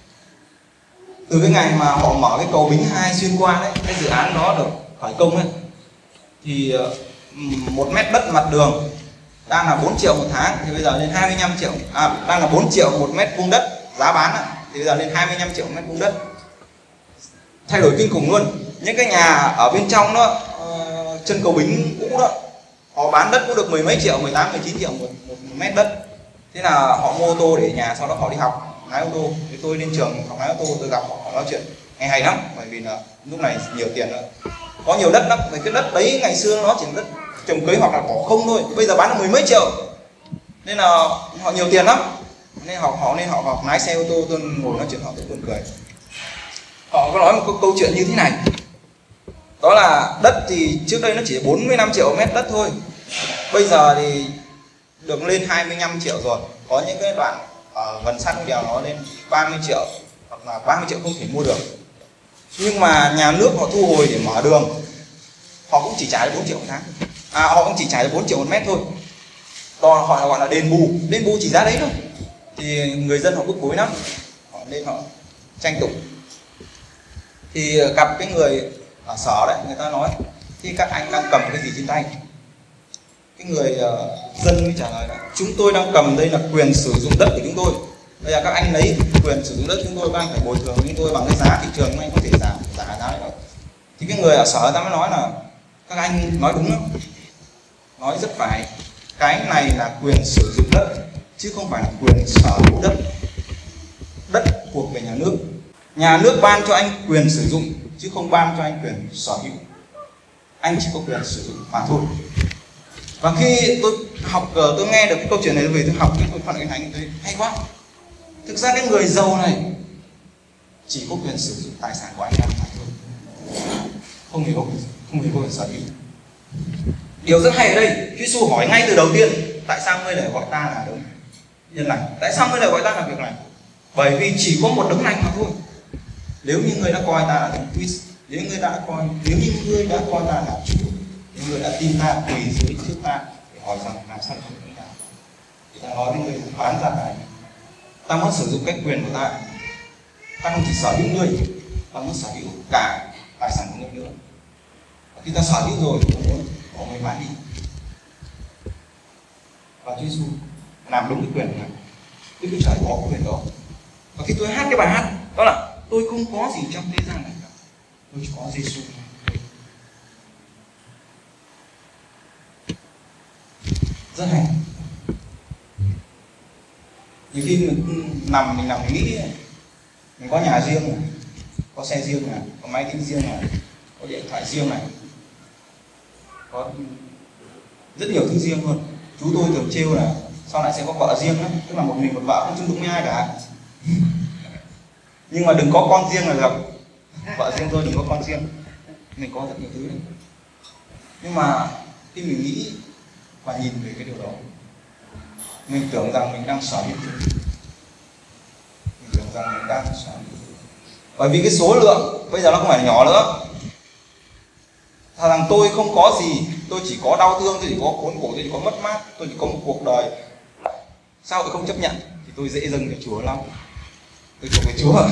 S2: Từ cái ngày mà họ mở cái cầu Bính 2 xuyên qua đấy, cái dự án đó được khởi công ấy, thì 1 mét đất mặt đường đang là 4 triệu một tháng, thì bây giờ lên 25 triệu, đang là 4 triệu một mét vuông đất giá bán ấy, thì bây giờ lên 25 triệu một mét vuông đất. Thay đổi kinh khủng luôn. Những cái nhà ở bên trong đó, chân cầu Bính cũ đó, họ bán đất cũng được 10 mấy triệu, 18, 19 triệu một mét đất. Thế là họ mua ô tô để nhà, sau đó họ đi học lái ô tô. Thì tôi lên trường học lái ô tô, tôi gặp họ nói chuyện nghe hay lắm, bởi vì là lúc này nhiều tiền nữa, có nhiều đất lắm. Vì cái đất đấy ngày xưa nó chỉ là đất trồng cấy hoặc là bỏ không thôi, bây giờ bán được 10 mấy triệu, nên là họ nhiều tiền lắm. Nên họ học lái xe ô tô. Tôi ngồi nói chuyện họ tôi buồn cười. Họ có nói một câu chuyện như thế này, đó là đất thì trước đây nó chỉ 45 triệu mét đất thôi, bây giờ thì được lên 25 triệu rồi. Có những cái đoạn ở gần sát đèo nó lên 30 triệu, hoặc là 30 triệu không thể mua được. Nhưng mà nhà nước họ thu hồi để mở đường, họ cũng chỉ trả được 4 triệu một tháng, họ cũng chỉ trả được 4 triệu một mét thôi. Họ gọi là đền bù chỉ giá đấy thôi. Thì người dân họ bức bối lắm, họ lên họ tranh tụng. Thì gặp cái người ở sở đấy, người ta nói thì các anh đang cầm cái gì trên tay? Cái người dân mới trả lời là chúng tôi đang cầm đây là quyền sử dụng đất của chúng tôi. Bây giờ các anh lấy quyền sử dụng đất chúng tôi, các anh phải bồi thường chúng tôi bằng cái giá thị trường, các anh có thể giả giá này đâu. Thì cái người ở sở ta mới nói là các anh nói đúng lắm, nói rất phải. Cái này là quyền sử dụng đất chứ không phải là quyền sở hữu đất. Đất thuộc về nhà nước. Nhà nước ban cho anh quyền sử dụng chứ không ban cho anh quyền sở hữu. Anh chỉ có quyền sử dụng mà thôi. Và khi tôi học, tôi nghe được cái câu chuyện này về tôi học, tôi phản ứng thành tôi hay quá. Thực ra cái người giàu này chỉ có quyền sử dụng tài sản của anh ta mà thôi, không hề có quyền sở hữu. Điều rất hay ở đây, Chúa Giêsu hỏi ngay từ đầu tiên, tại sao ngươi lại gọi ta là đấng nhân lành? Tại sao ngươi lại gọi ta là việc lành? Bởi vì chỉ có một đấng lành mà thôi. Nếu như ngươi đã coi ta là đấng Christ, nếu như ngươi đã coi ta là Chúa, nếu ngươi đã tin ta quỳ dưới trước ta để hỏi rằng làm sao không được nào, thì ta nói với ngươi bán ra cái ta muốn sử dụng cái quyền của ta. Ta không chỉ sở hữu ngươi, ta muốn sở hữu cả tài sản của ngươi nữa. Và khi ta sở hữu rồi, ta muốn bỏ người bán đi. Và Chúa Giêsu làm đúng cái quyền này. Đức Chúa Trời có cái quyền đó. Và khi tôi hát cái bài hát đó là tôi không có gì trong thế gian này cả, tôi chỉ có Giêsu. Rất hay. Nhiều khi mình nằm nghĩ mình có nhà riêng này, có xe riêng này, có máy tính riêng này, có điện thoại riêng này, có rất nhiều thứ riêng luôn. Chú tôi thường trêu là sau này sẽ có vợ riêng đó, tức là một mình một vợ không chung đụng với ai cả. Nhưng mà đừng có con riêng là được. Vợ riêng tôi đừng có con riêng. Mình có rất nhiều thứ đấy. Nhưng mà khi mình nghĩ và nhìn về cái điều đó, mình tưởng rằng mình đang sở hữu chúng. Mình tưởng rằng mình đang sở hữu. Bởi vì cái số lượng bây giờ nó không phải là nhỏ nữa. Thà rằng tôi không có gì, tôi chỉ có đau thương, tôi chỉ có khốn khổ, tôi chỉ có mất mát, tôi chỉ có một cuộc đời. Sao tôi không chấp nhận? Thì tôi dễ dâng cho Chúa lắm. Tôi thuộc về Chúa.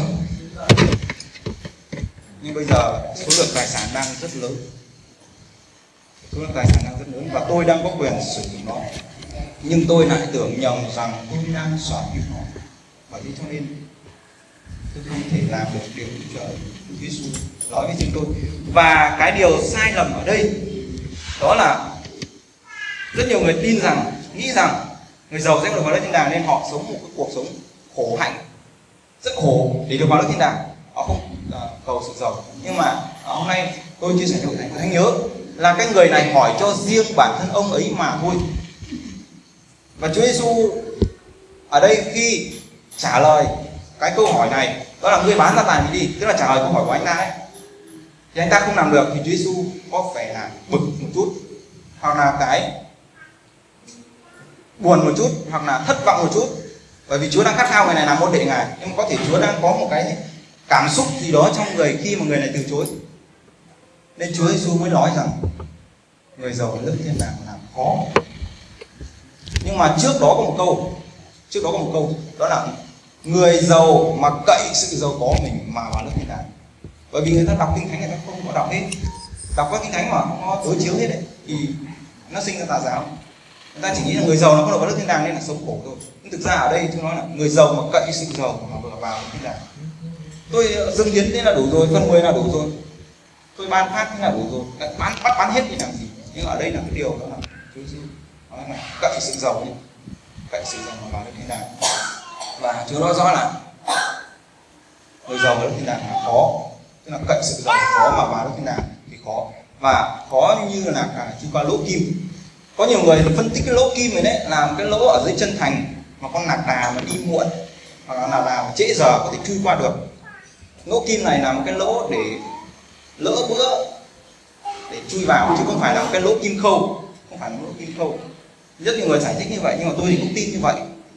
S2: Nhưng bây giờ số lượng tài sản đang rất lớn. Số lượng tài sản đang rất lớn và tôi đang có quyền sử dụng nó. Nhưng tôi lại tưởng nhầm rằng tôi đang sở hữu nó. Bởi vì cho nên tôi không thể làm được điều Chúa Trời, Chúa Giêsu nói với chúng tôi. Và cái điều sai lầm ở đây đó là rất nhiều người tin rằng, nghĩ rằng người giàu sẽ được vào đất thiên đàng, nên họ sống một cái cuộc sống khổ hạnh, rất khổ để được vào đất thiên đàng. Họ không cầu sự giàu. Nhưng mà hôm nay tôi chia sẻ cho Thánh nhớ là cái người này hỏi cho riêng bản thân ông ấy mà thôi. Và Chúa Giêsu ở đây khi trả lời cái câu hỏi này, đó là ngươi bán gia tài mình đi, tức là trả lời câu hỏi của anh ta ấy, thì anh ta không làm được thì Chúa Giêsu có phải là bực một chút, hoặc là buồn một chút hoặc là thất vọng một chút, bởi vì Chúa đang khát khao người này làm môn đệ Ngài, nhưng mà có thể Chúa đang có một cái cảm xúc gì đó trong người khi mà người này từ chối, nên Chúa Giêsu mới nói rằng người giàu ở nước thiên đàng làm khó. Nhưng mà trước đó có một câu, đó là người giàu mà cậy sự giàu có mình mà vào nước thiên đàng. Bởi vì người ta đọc kinh thánh, người ta không có đọc hết, đọc các kinh thánh mà không có đối chiếu hết đấy, thì nó sinh ra tà giáo. Người ta chỉ nghĩ là người giàu nó không được vào nước thiên đàng nên là sống khổ thôi. Nhưng thực ra ở đây tôi nói là người giàu mà cậy sự giàu mà vừa vào nước thiên đàng. Tôi dâng hiến thế là đủ rồi, phân 10 là đủ rồi, tôi ban phát thế là đủ rồi, bán hết thì làm gì. Nhưng ở đây là cái điều đó là Chúa Giêsu nói là cậy sự giàu nhé, cậy sự giàu mà vào nước thiên đàng. Và Chúa nói rõ là người giàu vào nước thiên đàng là khó, tức là cậy sự giàu khó mà vào nước thiên đàng thì khó, và khó như là cả đi qua lỗ kim. Có nhiều người thì phân tích cái lỗ kim này đấy làm cái lỗ ở dưới chân thành mà con nạc đà mà đi muộn hoặc là nạc đà mà trễ giờ có thể chui qua được. Lỗ kim này là một cái lỗ để lỡ bữa để chui vào, chứ không phải là một cái lỗ kim khâu, không phải là một lỗ kim khâu. Rất nhiều người giải thích như vậy, nhưng mà tôi thì cũng tin như vậy,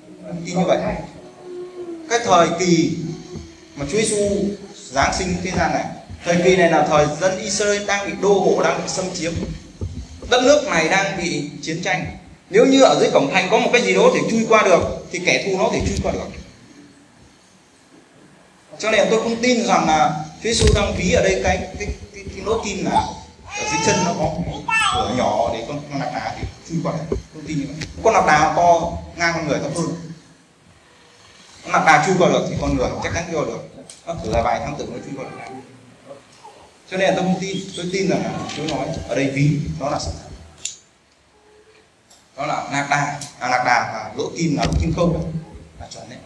S2: Cái thời kỳ mà Chúa Giêsu giáng sinh thế gian này, thời kỳ này là thời dân Israel đang bị đô hộ, đang bị xâm chiếm, đất nước này đang bị chiến tranh. Nếu như ở dưới cổng thành có một cái gì đó để chui qua được thì kẻ thù nó thể chui qua được. Cho nên tôi không tin rằng là Chúa Giêsu đang ví ở đây cái lỗ kim là ở dưới chân nó có cửa nhỏ để con nạc đà thì chui qua được. Không tin như vậy. Con nạc đà to ngang con người thấp hơn, con nạc đà chui qua được thì con người chắc chắn chui qua được. Nó thử là vài tháng tự nó chui qua được. Cho nên là tôi không tin. Tôi tin rằng là Chúa nói ở đây ví đó là sự thật, đó là nạc đà và lỗ kim là lỗ kim khâu là chuẩn đấy.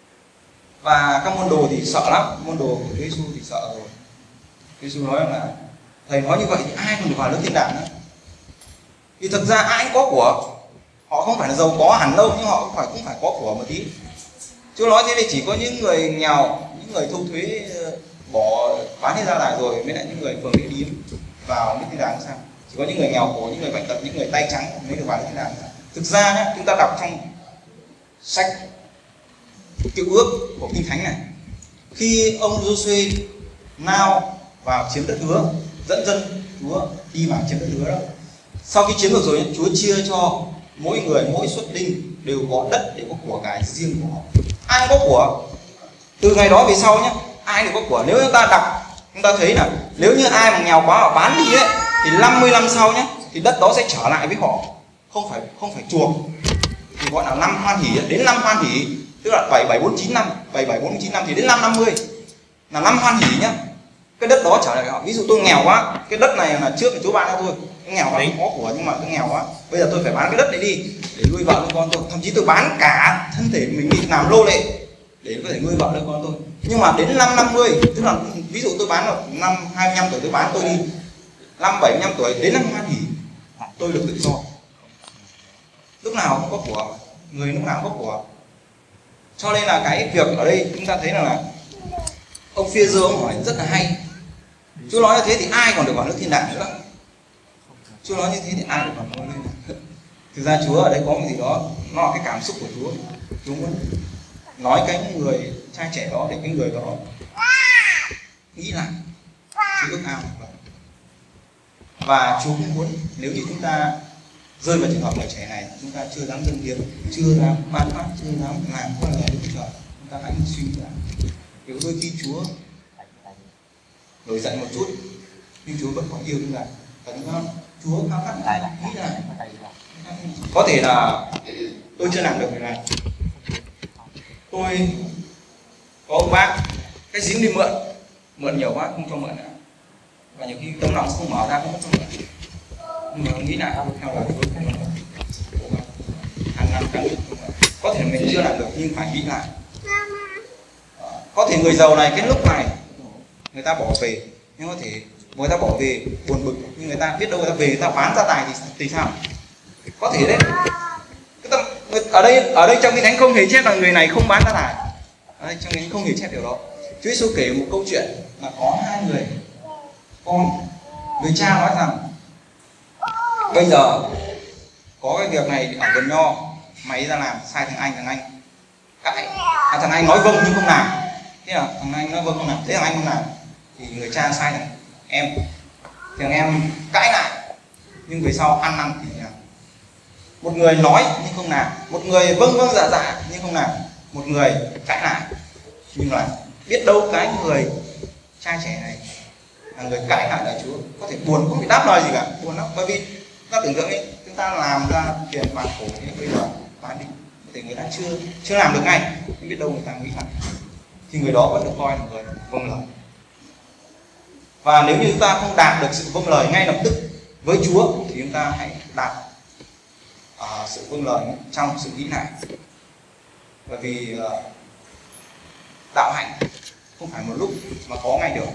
S2: Và các môn đồ thì sợ lắm, môn đồ của Chúa Giêsu thì sợ rồi. Chúa Giêsu nói là thầy nói như vậy thì ai còn được vào nước thiên đàng nữa? Vì thực ra ai cũng có của, họ không phải là giàu có hẳn đâu, nhưng họ cũng phải có của một tí. Chúa nói thế thì chỉ có những người nghèo, những người thu thuế bỏ bán hết gia tài rồi mới lại những người phường địa điếm vào nước thiên đàng sao? Chỉ có những người nghèo khổ, những người bệnh tật, những người tay trắng mới được vào nước thiên đàng sao? Thực ra nhé, chúng ta đọc trong sách Cựu Ước của Kinh Thánh này, khi ông Giô-suê nao vào chiếm đất hứa, dẫn dân Chúa đi vào chiếm đất hứa đó, sau khi chiếm được rồi, Chúa chia cho mỗi người, mỗi xuất đinh đều có đất để có của cải riêng của họ. Ai có của từ ngày đó về sau nhé, ai đều có của. Nếu chúng ta đọc, chúng ta thấy là nếu như ai mà nghèo quá mà bán đi ấy, thì 50 năm sau nhé, thì đất đó sẽ trở lại với họ, không phải chuộc, thì gọi là năm hoan hỷ. Đến năm hoan hỷ tức là 7749 năm thì đến năm 50 là năm hoan hỷ nhá, cái đất đó trở lại với họ. Ví dụ tôi nghèo quá, cái đất này là trước là Chúa ban cho tôi, tôi nghèo quá không có của, nhưng mà tôi nghèo quá, bây giờ tôi phải bán cái đất này đi để nuôi vợ nuôi con tôi, thậm chí tôi bán cả thân thể mình đi làm nô lệ để có thể nuôi vợ nuôi con tôi. Nhưng mà đến năm 50, tức là ví dụ tôi bán vào năm 25 tuổi, tôi bán tôi đi năm 75 tuổi, đến năm hoan hỷ tôi được tự do, lúc nào cũng có của, người lúc nào cũng có của. Cho nên là cái việc ở đây chúng ta thấy là ông Phi-e-rơ ông hỏi rất là hay. Chúa nói như thế thì ai còn được vào nước thiên đàng nữa? Chúa nói như thế thì ai được vào nước thiên đàng? Thực ra Chúa ở đây có một gì đó, nó là cái cảm xúc của Chúa. Chúa muốn nói cái người trai trẻ đó để cái người đó nghĩ lại, Chúa ước ao. Và Chúa cũng muốn nếu như chúng ta rơi vào trường hợp người trẻ này, chúng ta chưa dám dâng hiến, chưa dám ban phát, chưa dám làm con người Đức Trời, chúng ta hãy suy nghĩ lại. Nếu đôi khi Chúa nổi giận một chút, nhưng Chúa vẫn còn yêu chúng ta, và chúng ta Chúa khao khát nghĩ lại. Có thể là tôi chưa làm được việc này, tôi có ông bác cái giếng đi mượn nhiều quá không cho mượn nữa, và nhiều khi tấm lòng không mở ra cũng không cho mượn. Nhưng mà nghĩ lại theo là Chúa hàng năm càng có thể mình chưa làm được nhưng phải nghĩ lại. Có thể người giàu này cái lúc này người ta bỏ về, nhưng có thể người ta bỏ về buồn bực, nhưng người ta biết đâu người ta về người ta bán gia tài thì sao? Có thể đấy. Ở đây trong Kinh Thánh không hề chép là người này không bán gia tài. Ở đây trong Kinh Thánh không hề chép điều đó. Chúa Giêsu kể một câu chuyện là có hai người con, người cha nói rằng bây giờ có cái việc này ở vườn nho, mày ra làm, sai thằng anh cãi, thằng anh nói vâng nhưng không làm, thế là thằng anh nói vâng không làm, thế thằng anh không làm thì người cha sai thằng em, thì thằng em cãi lại, nhưng về sau ăn năn thì một người nói nhưng không làm, một người vâng vâng dạ dạ nhưng không làm, một người cãi lại nhưng là biết đâu cái người trai trẻ này là người cãi lại lời Chúa có thể buồn, không bị đáp lời gì cả, buồn lắm, bởi vì ta tưởng tượng ấy, chúng ta làm ra tiền bạc khổ thế bây giờ bán đi thì người ta chưa làm được ngay, nhưng biết đâu người ta nghĩ là thì người đó vẫn được coi là người vâng lời. Và nếu như chúng ta không đạt được sự vâng lời ngay lập tức với Chúa thì chúng ta hãy đạt sự vâng lời trong sự nghĩ lại, bởi vì đạo hạnh không phải một lúc mà có ngay được,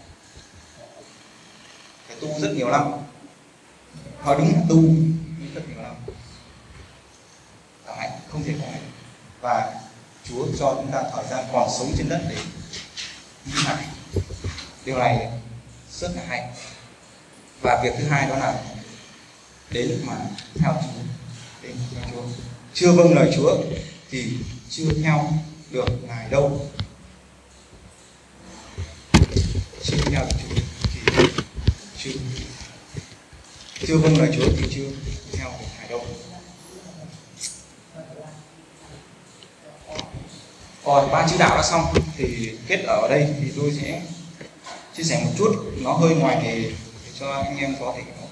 S2: phải tu rất nhiều năm, nói đúng là tu rất nhiều năm, đạo hạnh không thể có ngay được. Và Chúa cho chúng ta thời gian còn sống trên đất để nghĩ lại, điều này rất là hay. Và việc thứ hai đó là đến mà theo Chúa, đến theo Chúa, chưa vâng lời Chúa thì chưa theo được Ngài đâu, chưa theo được Chúa thì chưa vâng lời Chúa thì chưa theo được Ngài đâu. Còn ba chữ đạo đã xong thì kết ở đây thì tôi sẽ chia sẻ một chút, nó hơi ngoài nghề để cho anh em có thể hiểu.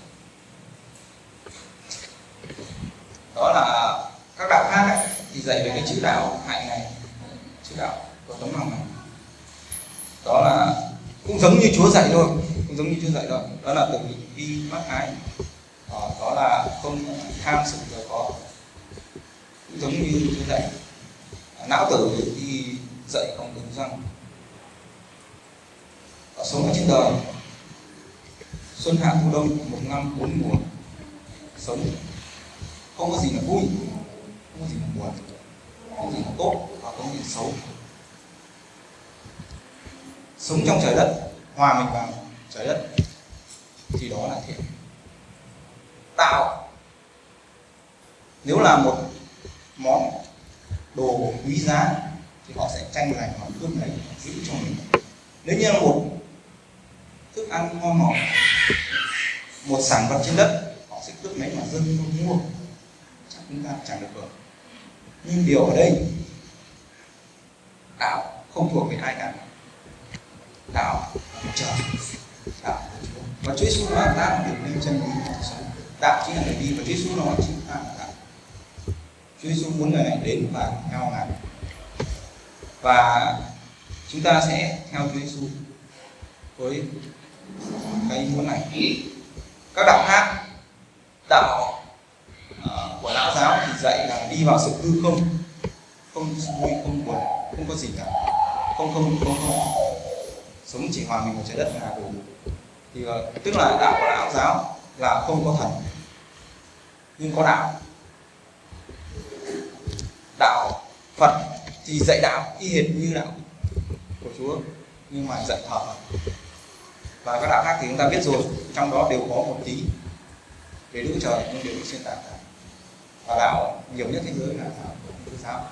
S2: Đó là các đạo khác ấy, thì dạy về cái chữ đạo hạnh này, chữ đạo có tấm lòng này, đó là cũng giống như Chúa dạy thôi, cũng giống như Chúa dạy thôi, đó là từ bi bác ái, đó là không tham sự giàu có, cũng giống như Chúa dạy. Não tử thì dạy không đúng rằng sống ở trên đời xuân hạ thu đông, một năm 4 mùa, sống không có gì là vui, không có gì là buồn, không có gì là tốt và không có gì là xấu. Sống trong trời đất, hòa mình vào trời đất thì đó là thiện. Tạo nếu là một món đồ quý giá thì họ sẽ tranh giành, họ cướp lấy, giữ cho mình. Nếu như là một thức ăn ngon ngọt, một sản vật trên đất, họ sẽ cướp lấy mà dâng không mua, chắc chúng ta chẳng được hưởng. Nhưng điều ở đây, đạo không thuộc về ai cả, đạo là trời, đạo là Chúa. Và Chúa Giêsu nói ta là đường đi chân lý và sống, đạo chính là đường đi, và Chúa Giêsu nói chính ta là đạo. Chúa Giêsu muốn người này đến và theo Ngài, và chúng ta sẽ theo Chúa Giêsu với cái ý muốn này. Các đạo khác, đạo của Lão giáo thì dạy là đi vào sự hư không, không vui, không buồn, không có gì cả, không sống chỉ hòa mình vào trái đất là đủ. Thì tức là đạo của Lão giáo là không có thần nhưng có đạo. Đạo Phật thì dạy đạo y hệt như đạo của Chúa nhưng mà dạy thờ. Và các đạo khác thì chúng ta biết rồi, trong đó đều có một tí về Đức Trời nhưng đều bị xuyên tạc. Và đạo nhiều nhất thế giới là đạo của Công giáo.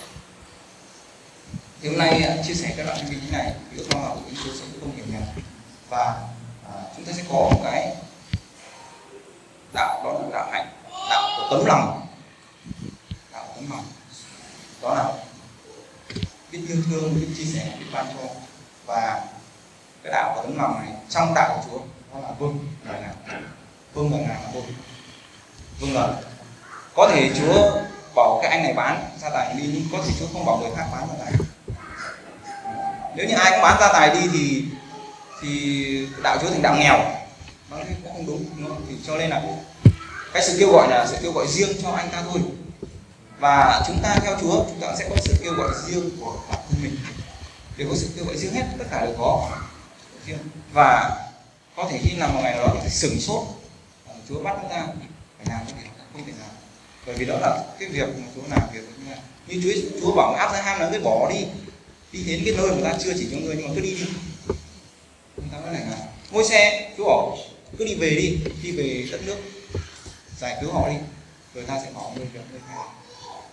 S2: Thì hôm nay chia sẻ các đoạn kinh như này, ước mong là chúng tôi sẽ không hiểu nhầm, và chúng ta sẽ có một cái đạo, đó là đạo hạnh, đạo của tấm lòng, đạo tấm lòng, đó là biết yêu thương, biết chia sẻ, biết ban cho. Và cái đạo của tấm lòng này trong đạo của Chúa đó là vâng lời nào, vâng lời nào là vâng, vâng lời. Có thể Chúa bảo cái anh này bán gia tài đi, nhưng có thể Chúa không bảo người khác bán gia tài. Nếu như ai cũng bán gia tài đi thì đạo Chúa thành đạo nghèo, nó cũng không đúng, đúng không? Thì cho nên là cái sự kêu gọi là sự kêu gọi riêng cho anh ta thôi. Và chúng ta theo Chúa, chúng ta sẽ có sự kêu gọi riêng của bản thân mình, đều có sự kêu gọi riêng hết, tất cả đều có riêng. Và có thể khi nào một ngày nào đó thì sửng sốt, Chúa bắt chúng ta phải làm cái việc không thể làm, bởi vì đó là cái việc mà Chúa làm việc như Chúa bảo áp ra ham là cứ bỏ đi đến cái nơi mà ta chưa chỉ cho ngươi, nhưng mà cứ đi chúng ta nói này là ngôi xe, Chúa bảo cứ đi về đất nước, giải cứu họ đi, rồi ta sẽ bỏ người việc nơi khác.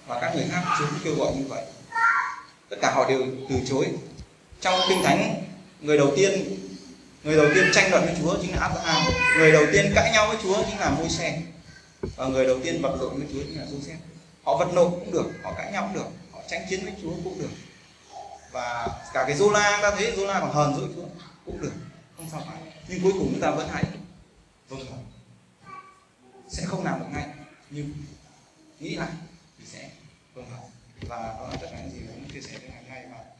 S4: và các người khác Chúa cũng kêu gọi như vậy. Tất cả họ đều từ chối. Trong Kinh Thánh, người đầu tiên tranh luận với Chúa chính là Abraham, người đầu tiên cãi nhau với Chúa chính là Môi-se, và người đầu tiên vật lộn với Chúa chính là Giô-sép. Họ vật lộn cũng được, họ cãi nhau cũng được, họ tranh chiến với Chúa cũng được, và cả cái Giô-la, ta thấy Giô-la còn hờn dỗi Chúa cũng được, không sao phải. Nhưng cuối cùng chúng ta vẫn hãy vâng lời. Sẽ không làm được ngay, nhưng nghĩ lại thì sẽ vâng lời. Và đó là tất cả những gì mình muốn chia sẻ với ngày hôm nay. Và